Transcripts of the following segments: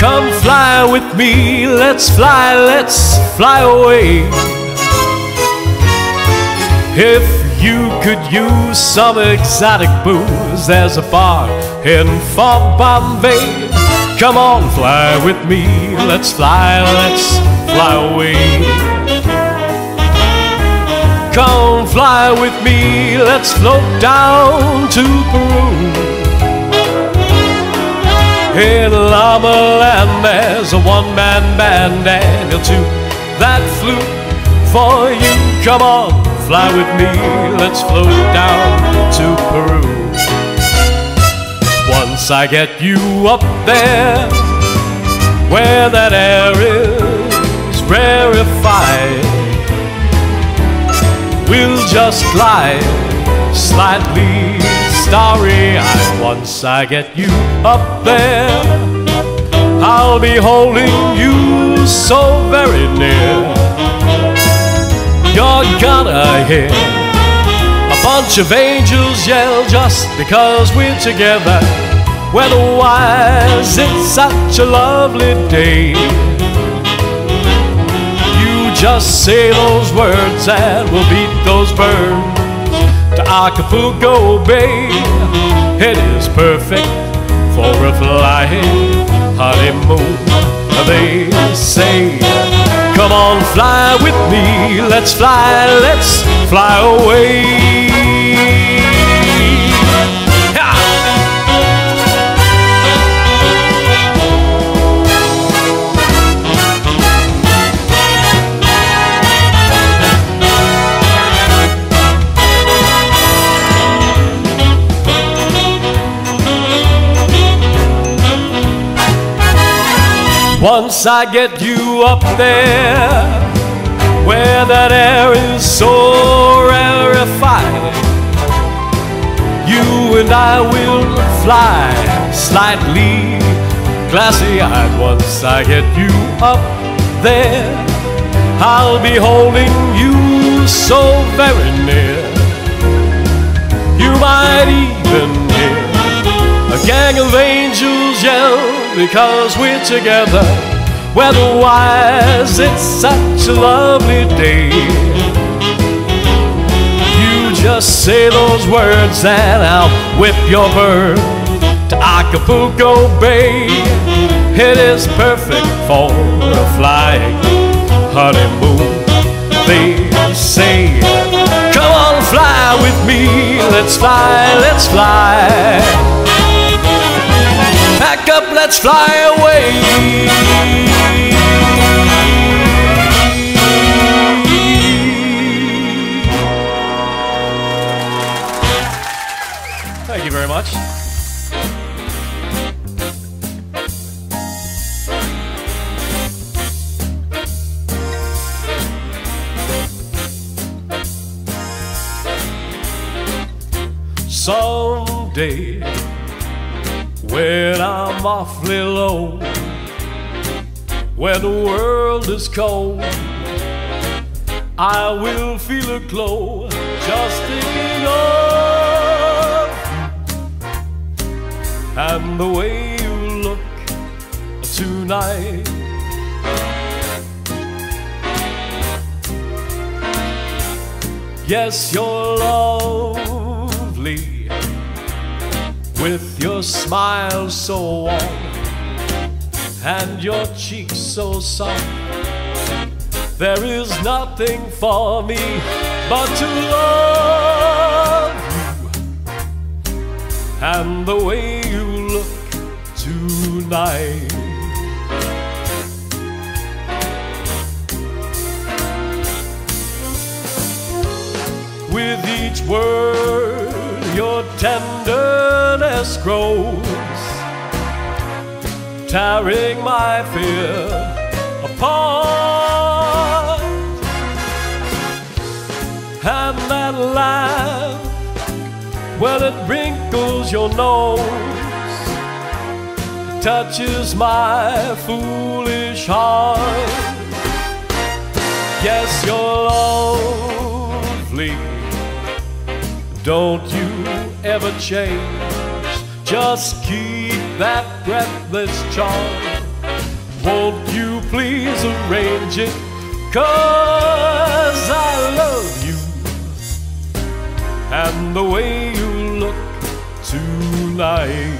Come fly with me, let's fly away. If you could use some exotic booze, there's a bar heading for Bombay. Come on, fly with me, let's fly away. Come fly with me, let's float down to Peru. In Llama Land there's a one-man band and he'll toot that flute for you. Come on, fly with me, let's float down to Peru. Once I get you up there, where that air is rarefied, we'll just glide slightly starry-eyed. Once I get you up there, I'll be holding you so very near. You're gonna hear a bunch of angels yell just because we're together. Weather-wise, it's such a lovely day. You just say those words and we'll beat those birds to Acapulco Bay. It is perfect for a flying honeymoon. They say, come on, fly with me, let's fly away. Once I get you up there, where that air is so rarefied, you and I will fly slightly glassy-eyed. Once I get you up there, I'll be holding you so very near. You might even hear a gang of angels yell because we're together. Weather-wise, it's such a lovely day. You just say those words and I'll whip your bird to Acapulco Bay. It is perfect for a flying honeymoon. They say, come on, fly with me, let's fly. Pack up, let's fly away. Thank you very much. Someday, when I'm awfully low, when the world is cold, I will feel a glow just thinking of you and the way you look tonight. Yes, you're lovely with your smile so warm and your cheeks so soft. There is nothing for me but to love you and the way you look tonight. With each word your tenderness grows, tearing my fear apart. And that laugh, well, it wrinkles your nose, it touches my foolish heart. Yes, you're lovely, don't you ever change. Just keep that breathless charm Won't you please arrange it? 'Cause I love you, and the way you look tonight.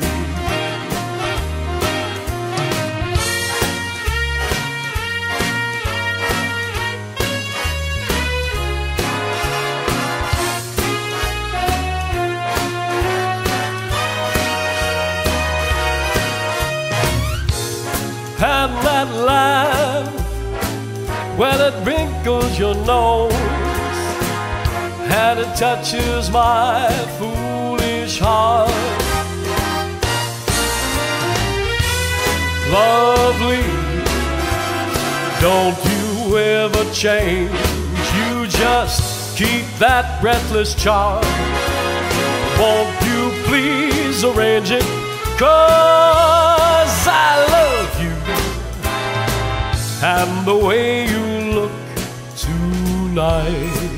And that laugh, when it wrinkles your nose, and it touches my foolish heart. Lovely, don't you ever change. You just keep that breathless charm. Won't you please arrange it? 'Cause I love you, and the way you look tonight.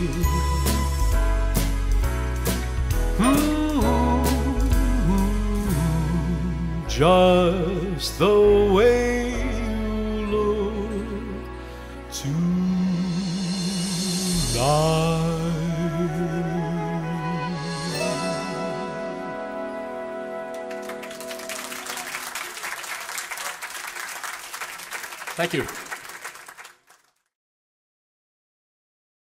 Just the way you look tonight. Thank you.